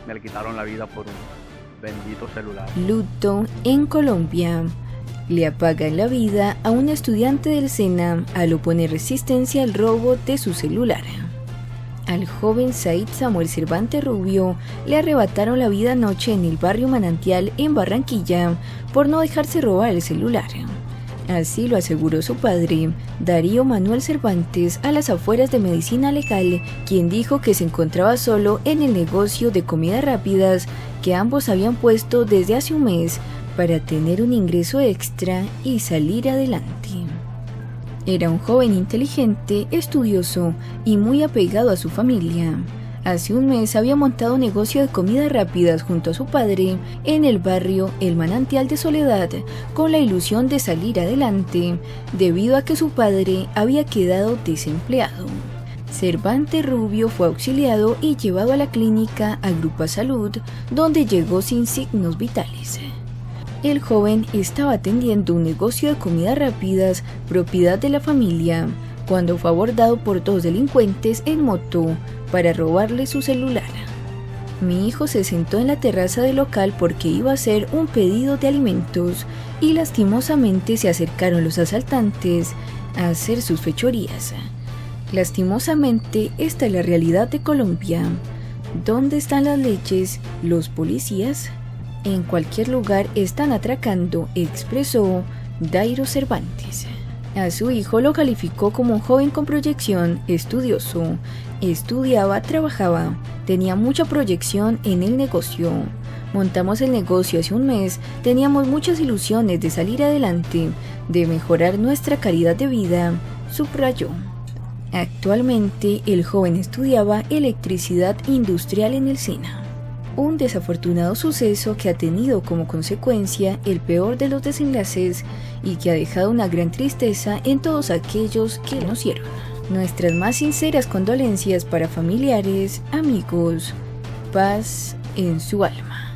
me le quitaron la vida por un bendito celular. Luto en Colombia. Le apagan la vida a un estudiante del SENA al oponer resistencia al robo de su celular. Al joven Said Samuel Cervantes Rubio le arrebataron la vida anoche en el barrio Manantial en Barranquilla por no dejarse robar el celular. Así lo aseguró su padre, Darío Manuel Cervantes, a las afueras de Medicina Legal, quien dijo que se encontraba solo en el negocio de comidas rápidas que ambos habían puesto desde hace un mes para tener un ingreso extra y salir adelante. Era un joven inteligente, estudioso y muy apegado a su familia. Hace un mes había montado un negocio de comidas rápidas junto a su padre en el barrio El Manantial de Soledad, con la ilusión de salir adelante, debido a que su padre había quedado desempleado. Cervantes Rubio fue auxiliado y llevado a la clínica Agrupa Salud, donde llegó sin signos vitales. El joven estaba atendiendo un negocio de comidas rápidas, propiedad de la familia, cuando fue abordado por dos delincuentes en moto para robarle su celular. Mi hijo se sentó en la terraza del local porque iba a hacer un pedido de alimentos y lastimosamente se acercaron los asaltantes a hacer sus fechorías. Lastimosamente, esta es la realidad de Colombia. ¿Dónde están las leyes, los policías? En cualquier lugar están atracando, expresó Dairo Cervantes. A su hijo lo calificó como un joven con proyección, estudioso, estudiaba, trabajaba, tenía mucha proyección en el negocio. Montamos el negocio hace un mes, teníamos muchas ilusiones de salir adelante, de mejorar nuestra calidad de vida, subrayó. Actualmente el joven estudiaba electricidad industrial en el SENA. Un desafortunado suceso que ha tenido como consecuencia el peor de los desenlaces y que ha dejado una gran tristeza en todos aquellos que lo conocieron. Nuestras más sinceras condolencias para familiares, amigos, paz en su alma.